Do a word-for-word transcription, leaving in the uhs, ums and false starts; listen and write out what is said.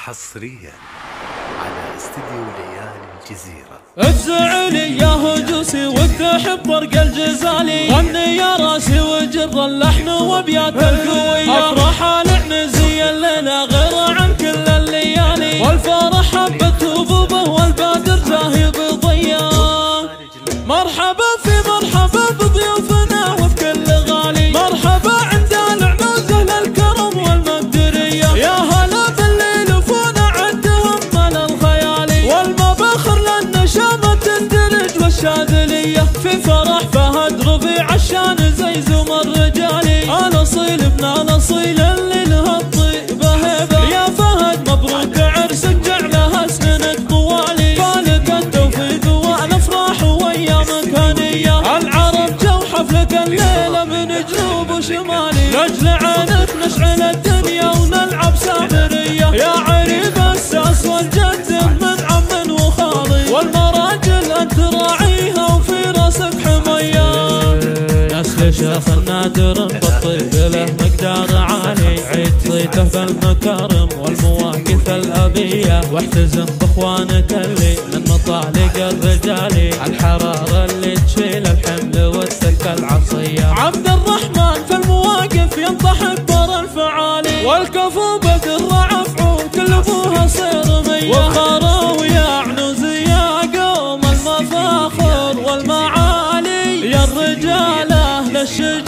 حصريا على استديو ليالي الجزيرة. افزعلي يا هجوسي وتحب طرق الجزالي، غني يا راسي وجر اللحن وابيات القوية، افراح العنزية الليلة غير عن كل الليالي، والفرح حبة هبوبه والبادر زاهي بضيا. مرحبا في مرحبا بضيوفنا وبكل غالي، مرحبا عند العنوز اهل الكرم والمقدرية، يا هلا باللي لفونا عندهم من الخيالي، والمباخر للنشامة تندرج والشاذلية، في فرح فهد ربيع الشان زي زمر رجالي، الاصيل ابن الاصيل اللي له الطيبة هبة، يا فهد مبروك عرسك جعلها سنة طوالي، فالك التوفيق والافراح وايامك هنية، العرب جو حفلك الليلة من جنوب وشمالي، لاجل عينك نشعل الدنيا ونلعب سامرية، يا عريب الساس والجد من عم وخالي، والمراجل انت راعيها وفي راسك حمية، نسل شيخ النادر بالطيب له مقدار عالي، عيد صيته في المكارم والمواقف الابية، واحتزم باخوانك اللي من مطالق الرجالي، الحرارة اللي تشيل الحمل والسكة العصية، عبد الرحمن في المواقف ينطح اكبر الفعالي، والكفو بدر عفو كل ابوها صير مية، وخاروي يا عنوز يا قوم المفاخر والمعالي، يا الرجال اهل الشجاع